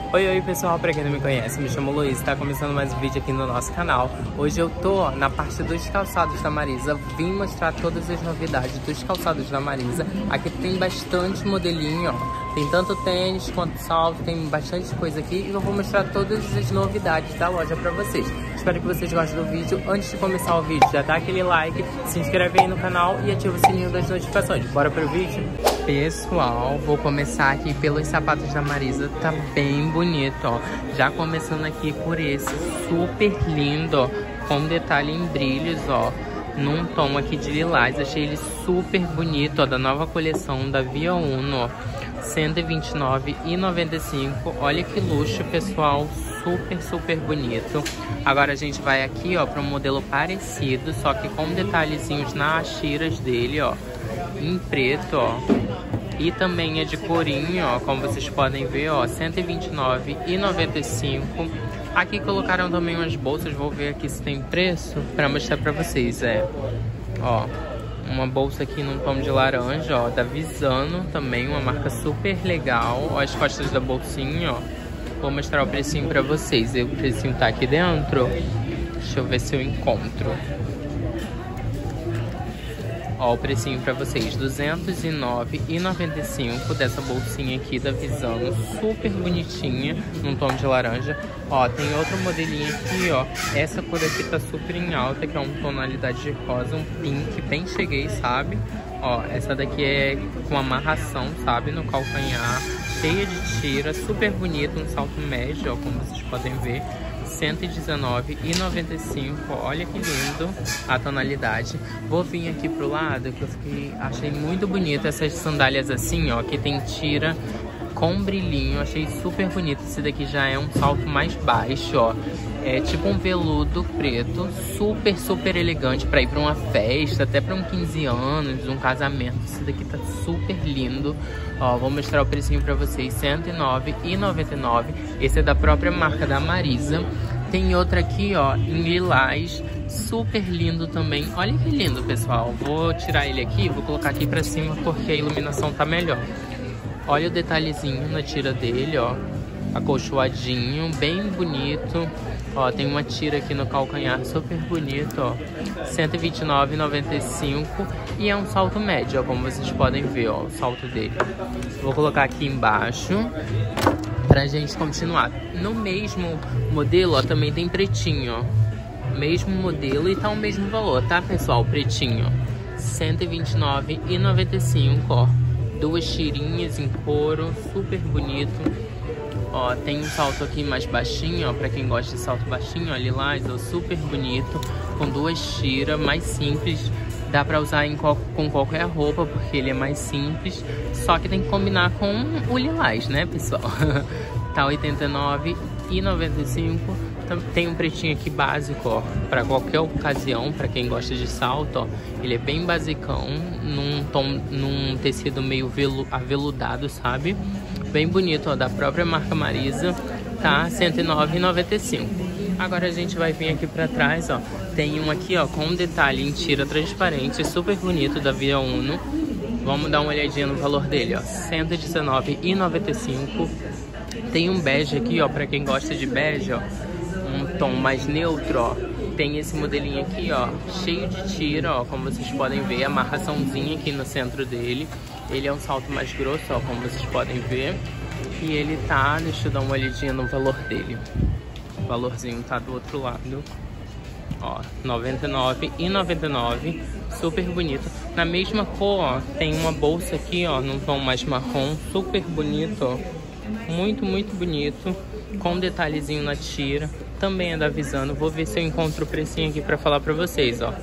Oi pessoal, pra quem não me conhece, me chamo Luiz, tá começando mais um vídeo aqui no nosso canal. Hoje eu tô na parte dos calçados da Marisa, vim mostrar todas as novidades dos calçados da Marisa. Aqui tem bastante modelinho, ó. Tem tanto tênis quanto salto, tem bastante coisa aqui e eu vou mostrar todas as novidades da loja pra vocês. Espero que vocês gostem do vídeo. Antes de começar o vídeo, já dá aquele like, se inscreve aí no canal e ativa o sininho das notificações. Bora pro vídeo? Pessoal, vou começar aqui pelos sapatos da Marisa, tá bem bonito, ó. Já começando aqui por esse super lindo, ó, com detalhe em brilhos, ó, num tom aqui de lilás. Achei ele super bonito, ó, da nova coleção da Via Uno, ó. R$129,95. Olha que luxo, pessoal, super bonito. Agora a gente vai aqui, ó, para um modelo parecido, só que com detalhezinhos nas tiras dele, ó, em preto, ó. E também é de corinho, ó, como vocês podem ver, ó, R$129,95. Aqui colocaram também umas bolsas, vou ver aqui se tem preço para mostrar para vocês, ó, uma bolsa aqui num tom de laranja, ó, da Visano também, uma marca super legal, ó, as costas da bolsinha, ó. Vou mostrar o precinho para vocês, o precinho tá aqui dentro, deixa eu ver se eu encontro. Ó, o precinho pra vocês, R$209,95 dessa bolsinha aqui da Visano, super bonitinha, num tom de laranja. Ó, tem outro modelinho aqui, ó, essa cor aqui tá super em alta, que é uma tonalidade de rosa, um pink, bem cheguei, sabe? Ó, essa daqui é com amarração, sabe, no calcanhar, cheia de tira, super bonito, um salto médio, ó, como vocês podem ver. R$119,95, olha que lindo a tonalidade. Vou vir aqui pro lado que eu achei muito bonito essas sandálias assim, ó, que tem tira com brilhinho, achei super bonito. Esse daqui já é um salto mais baixo, ó, é tipo um veludo preto, super elegante para ir para uma festa, até para um 15 anos, um casamento. Esse daqui tá super lindo. Ó, vou mostrar o precinho para vocês, R$109,99. Esse é da própria marca da Marisa. Tem outra aqui, ó, em lilás, super lindo também. Olha que lindo, pessoal. Vou tirar ele aqui, vou colocar aqui pra cima porque a iluminação tá melhor. Olha o detalhezinho na tira dele, ó, acolchoadinho, bem bonito. Ó, tem uma tira aqui no calcanhar super bonito, ó, R$129,95. E é um salto médio, ó, como vocês podem ver, ó, o salto dele. Vou colocar aqui embaixo pra gente continuar. No mesmo modelo, ó, também tem pretinho, ó. Mesmo modelo e tá o mesmo valor, tá, pessoal? Pretinho, ó, R$129,95, ó. Duas tirinhas em couro, super bonito. Ó, tem um salto aqui mais baixinho, ó, pra quem gosta de salto baixinho, ó, lilás, ó, super bonito. Com duas tiras, mais simples. Dá pra usar com qualquer roupa, porque ele é mais simples. Só que tem que combinar com o lilás, né, pessoal? Tá R$89,95. Tem um pretinho aqui básico, ó, pra qualquer ocasião, pra quem gosta de salto, ó. Ele é bem basicão, num tecido meio aveludado, sabe? Bem bonito, ó, da própria marca Marisa, tá? R$109,95. Agora a gente vai vir aqui pra trás, ó. Tem um aqui, ó, com um detalhe em tira transparente, super bonito, da Via Uno. Vamos dar uma olhadinha no valor dele, ó. R$119,95. Tem um bege aqui, ó, pra quem gosta de bege, ó, um tom mais neutro, ó. Tem esse modelinho aqui, ó, cheio de tira, ó, como vocês podem ver, amarraçãozinha aqui no centro dele. Ele é um salto mais grosso, ó, como vocês podem ver. E ele tá, deixa eu dar uma olhadinha no valor dele. O valorzinho tá do outro lado. Ó, R$99,99, super bonito. Na mesma cor, ó, tem uma bolsa aqui, ó, num tom mais marrom, super bonito, ó. Muito bonito, com detalhezinho na tira. Também é da Visano. Vou ver se eu encontro o precinho aqui pra falar pra vocês, ó.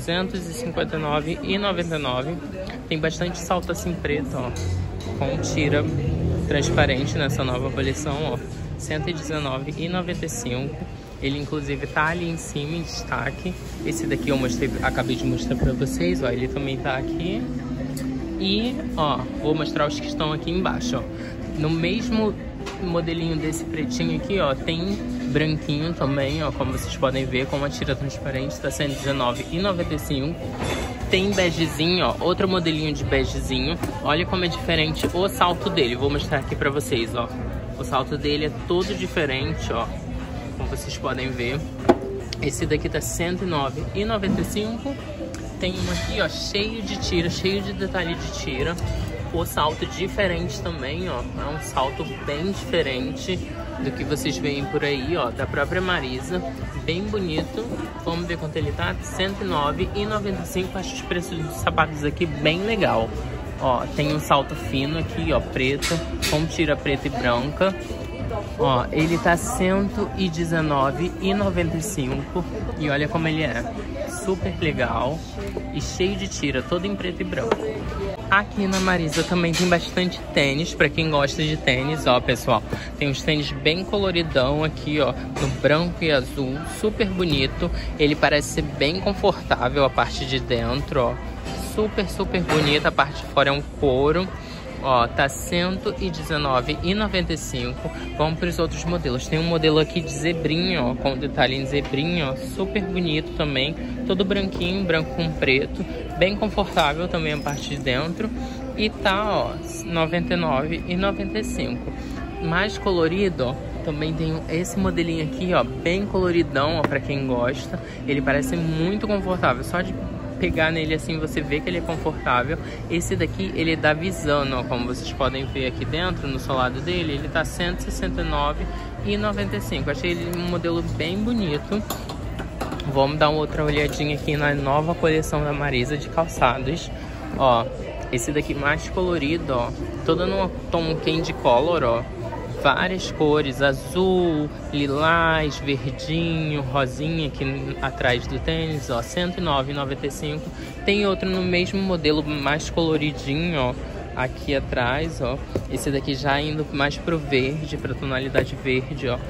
R$259,99. Tem bastante salto assim preto, ó, com tira transparente nessa nova coleção, ó. R$119,95. Ele inclusive tá ali em cima em destaque. Esse daqui eu acabei de mostrar pra vocês, ó. Ele também tá aqui. E, ó, vou mostrar os que estão aqui embaixo, ó. No mesmo modelinho desse pretinho aqui, ó, tem branquinho também, ó, como vocês podem ver, com uma tira transparente, tá R$119,95. Tem begezinho, ó, outro modelinho de begezinho. Olha como é diferente o salto dele, vou mostrar aqui pra vocês, ó. O salto dele é todo diferente, ó, como vocês podem ver. Esse daqui tá R$109,95. Tem um aqui, ó, cheio de tira, cheio de detalhe de tira. O salto diferente também, ó, é um salto bem diferente do que vocês veem por aí, ó, da própria Marisa. Bem bonito. Vamos ver quanto ele tá? R$109,95. Acho os preços dos sapatos aqui bem legal. Ó, tem um salto fino aqui, ó, preto, com tira preta e branca. Ó, ele tá R$119,95. E olha como ele é. Super legal e cheio de tira, todo em preto e branco. Aqui na Marisa também tem bastante tênis, pra quem gosta de tênis, ó, pessoal. Tem uns tênis bem coloridão aqui, ó, no branco e azul, super bonito. Ele parece ser bem confortável a parte de dentro, ó. Super bonita, a parte de fora é um couro. Ó, tá R$119,95. Vamos para os outros modelos. Tem um modelo aqui de zebrinho, ó, com detalhe em zebrinho, ó, super bonito também. Todo branquinho, branco com preto. Bem confortável também a parte de dentro. E tá, ó, R$99,95. Mais colorido, ó, também tem esse modelinho aqui, ó, bem coloridão, ó, pra quem gosta. Ele parece muito confortável. Só de pegar nele assim, você vê que ele é confortável. Esse daqui, ele é da Visano, ó, como vocês podem ver aqui dentro, no solado dele, ele tá R$169,95. Achei ele um modelo bem bonito. Vamos dar uma outra olhadinha aqui na nova coleção da Marisa de calçados. Ó, esse daqui mais colorido, ó, todo no tom candy color, ó. Várias cores, azul, lilás, verdinho, rosinha aqui atrás do tênis, ó, R$109,95. Tem outro no mesmo modelo, mais coloridinho, ó, aqui atrás, ó. Esse daqui já indo mais pro verde, pra tonalidade verde, ó,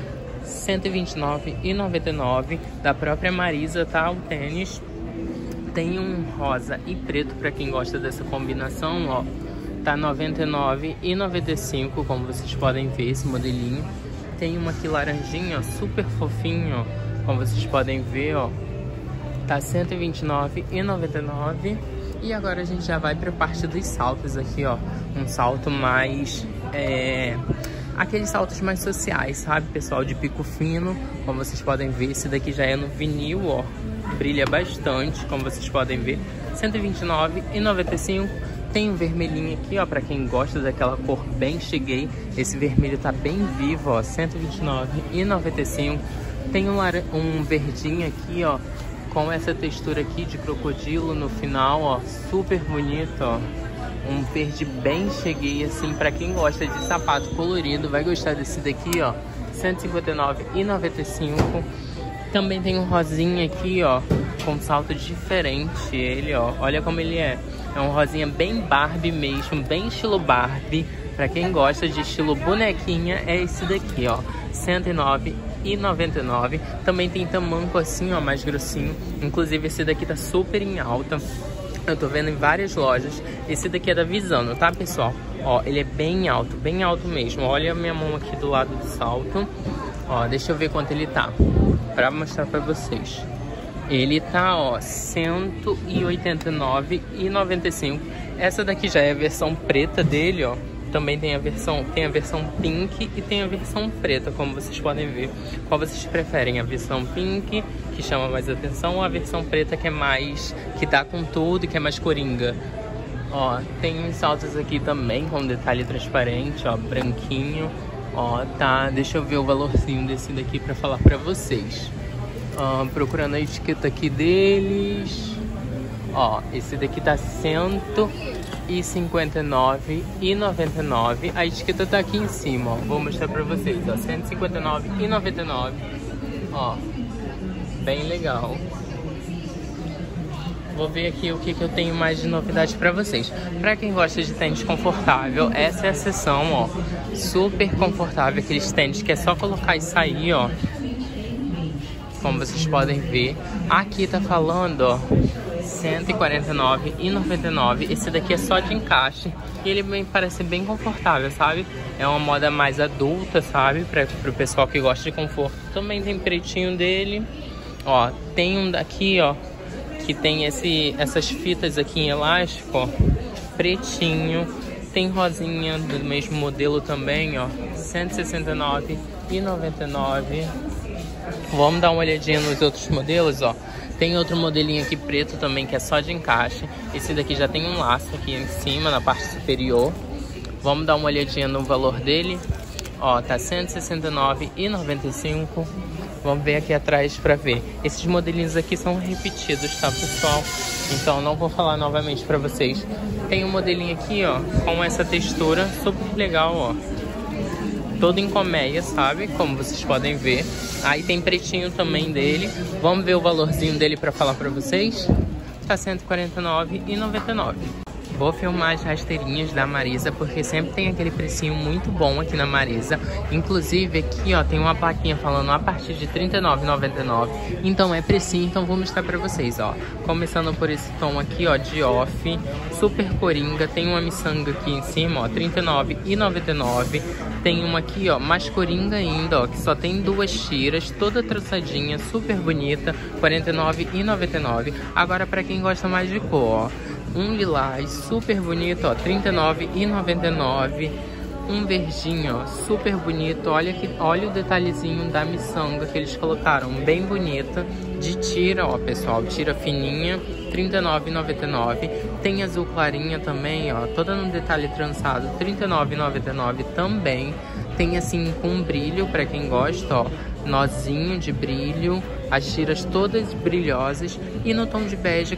R$129,99. Da própria Marisa, tá, o tênis. Tem um rosa e preto pra quem gosta dessa combinação, ó. Tá R$99,95, como vocês podem ver, esse modelinho. Tem uma aqui laranjinha, ó, super fofinho, ó, como vocês podem ver, ó. Tá R$129,99. E agora a gente já vai pra parte dos saltos aqui, ó. Um salto mais... aqueles saltos mais sociais, sabe, pessoal? De pico fino, como vocês podem ver. Esse daqui já é no vinil, ó. Brilha bastante, como vocês podem ver. R$129,95. Tem um vermelhinho aqui, ó, pra quem gosta daquela cor bem cheguei. Esse vermelho tá bem vivo, ó, R$129,95. Tem um verdinho aqui, ó, com essa textura aqui de crocodilo no final, ó, super bonito, ó. Um verde bem cheguei, assim, pra quem gosta de sapato colorido, vai gostar desse daqui, ó, R$159,95. Também tem um rosinha aqui, ó, com salto diferente, ele, ó, olha como ele é. É um rosinha bem Barbie mesmo, bem estilo Barbie. Pra quem gosta de estilo bonequinha, é esse daqui, ó, R$109,99. Também tem tamanco assim, ó, mais grossinho. Inclusive esse daqui tá super em alta. Eu tô vendo em várias lojas. Esse daqui é da Visano, tá, pessoal? Ó, ele é bem alto mesmo. Olha a minha mão aqui do lado do salto. Ó, deixa eu ver quanto ele tá, pra mostrar pra vocês. Ele tá, ó, R$189,95. Essa daqui já é a versão preta dele, ó. Também tem a versão pink e tem a versão preta, como vocês podem ver. Qual vocês preferem? A versão pink, que chama mais atenção, ou a versão preta, que é mais... que dá com tudo, que é mais coringa? Ó, tem uns saltos aqui também com detalhe transparente, ó, branquinho. Ó, tá, deixa eu ver o valorzinho desse daqui pra falar pra vocês. Procurando a etiqueta aqui deles. Ó, esse daqui tá R$159,99. A etiqueta tá aqui em cima, ó. Vou mostrar pra vocês, ó, R$159,99. Ó, bem legal. Vou ver aqui o que eu tenho mais de novidade pra vocês. Pra quem gosta de tênis confortável, essa é a seção, ó. Super confortável, aqueles tênis que é só colocar e sair, ó. Como vocês podem ver, aqui tá falando, ó, R$149,99. Esse daqui é só de encaixe e ele parece bem confortável, sabe? É uma moda mais adulta, sabe? Pro pessoal que gosta de conforto. Também tem pretinho dele. Ó, tem um daqui, ó, que tem essas fitas aqui em elástico, ó, pretinho. Tem rosinha do mesmo modelo também, ó, R$169,99. Vamos dar uma olhadinha nos outros modelos, ó. Tem outro modelinho aqui preto também, que é só de encaixe. Esse daqui já tem um laço aqui em cima, na parte superior. Vamos dar uma olhadinha no valor dele. Ó, tá R$169,95. Vamos ver aqui atrás pra ver. Esses modelinhos aqui são repetidos, tá, pessoal? Então não vou falar novamente pra vocês. Tem um modelinho aqui, ó, com essa textura super legal, ó. Todo em colmeia, sabe? Como vocês podem ver. Aí tem pretinho também dele. Vamos ver o valorzinho dele pra falar pra vocês. Tá R$149,99. Vou filmar as rasteirinhas da Marisa, porque sempre tem aquele precinho muito bom aqui na Marisa. Inclusive aqui, ó, tem uma plaquinha falando a partir de R$39,99. Então é precinho, então vou mostrar pra vocês, ó. Começando por esse tom aqui, ó, de off, super coringa. Tem uma miçanga aqui em cima, ó, R$39,99. Tem uma aqui, ó, mais coringa ainda, ó, que só tem 2 tiras, toda trançadinha, super bonita, R$49,99. Agora pra quem gosta mais de cor, ó, um lilás super bonito, ó, R$39,99. Um verdinho, ó, super bonito. Olha o detalhezinho da miçanga que eles colocaram, bem bonita. De tira, ó, pessoal, tira fininha, R$39,99. Tem azul clarinha também, ó, toda no detalhe trançado, R$39,99 também. Tem assim com brilho, pra quem gosta, ó, nozinho de brilho, as tiras todas brilhosas. E no tom de bege,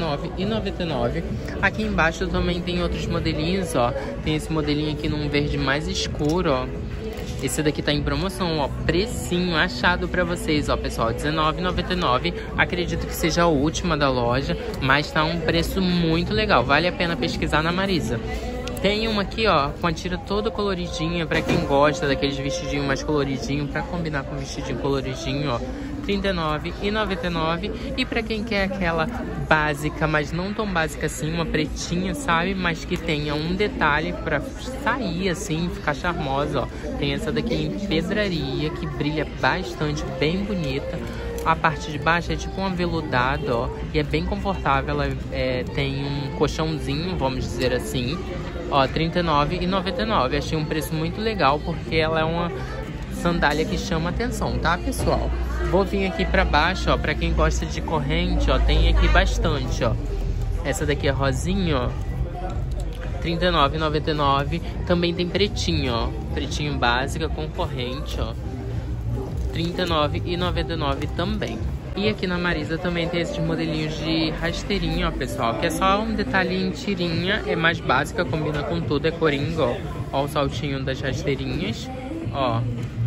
R$49,99. Aqui embaixo também tem outros modelinhos, ó. Tem esse modelinho aqui num verde mais escuro, ó. Esse daqui tá em promoção, ó, precinho achado pra vocês, ó, pessoal, R$19,99. Acredito que seja a última da loja, mas tá um preço muito legal, vale a pena pesquisar na Marisa. Tem uma aqui, ó, com a tira toda coloridinha, pra quem gosta daqueles vestidinhos mais coloridinhos, pra combinar com vestidinho coloridinho, ó, R$39,99. E pra quem quer aquela básica, mas não tão básica assim, uma pretinha, sabe? Mas que tenha um detalhe pra sair assim, ficar charmosa, ó. Tem essa daqui em pedraria, que brilha bastante, bem bonita. A parte de baixo é tipo um aveludado, ó, e é bem confortável. Ela tem um colchãozinho, vamos dizer assim, ó, R$39,99. Achei um preço muito legal, porque ela é uma sandália que chama atenção, tá, pessoal? Vou vir aqui pra baixo, ó, pra quem gosta de corrente, ó, tem aqui bastante, ó. Essa daqui é rosinha, ó, R$39,99. Também tem pretinho, ó, pretinho básica com corrente, ó, R$39,99 também. E aqui na Marisa também tem esses modelinhos de rasteirinha, ó, pessoal, que é só um detalhe em tirinha, é mais básica, combina com tudo, é coringa, ó. Ó o saltinho das rasteirinhas, ó,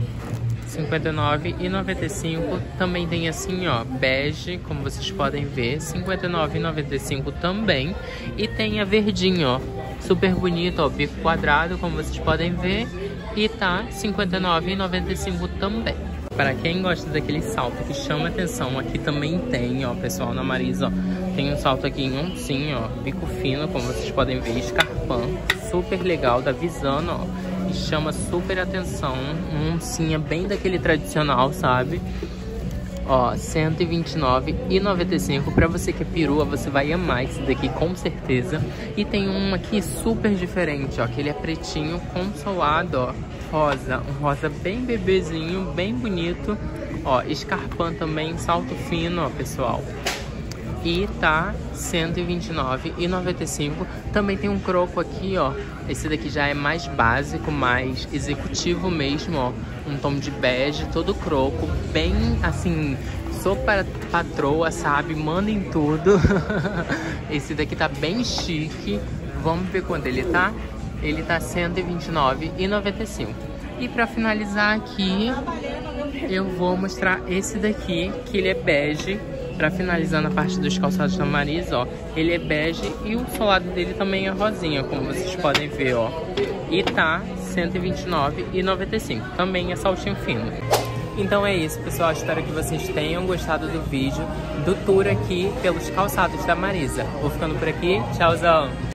R$59,95. Também tem assim, ó, bege, como vocês podem ver, R$59,95 também. E tem a verdinha, ó, super bonita, ó, bico quadrado, como vocês podem ver, e tá R$59,95 também. Para quem gosta daquele salto que chama atenção, aqui também tem, ó, pessoal, na Marisa, ó, tem um salto aqui em oncinho, ó, bico fino, como vocês podem ver, escarpão, super legal, da Visano, ó, e chama super atenção, um oncinha bem daquele tradicional, sabe? Ó, R$129,95. Pra você que é perua, você vai amar esse daqui, com certeza. E tem um aqui super diferente, ó, que ele é pretinho consolado, ó, rosa. Um rosa bem bebezinho, bem bonito. Ó, escarpão também, salto fino, ó, pessoal. E tá R$129,95. Também tem um croco aqui, ó. Esse daqui já é mais básico, mais executivo mesmo, ó. Um tom de bege, todo croco, bem assim, sou para patroa, sabe? Mandem tudo. Esse daqui tá bem chique. Vamos ver quanto ele tá? Ele tá R$129,95. E pra finalizar aqui, eu vou mostrar esse daqui, que ele é bege. Pra finalizar na parte dos calçados da Marisa, ó, ele é bege e o solado dele também é rosinha, como vocês podem ver, ó. E tá R$129,95. Também é saltinho fino. Então é isso, pessoal. Espero que vocês tenham gostado do vídeo, do tour aqui pelos calçados da Marisa. Vou ficando por aqui. Tchauzão!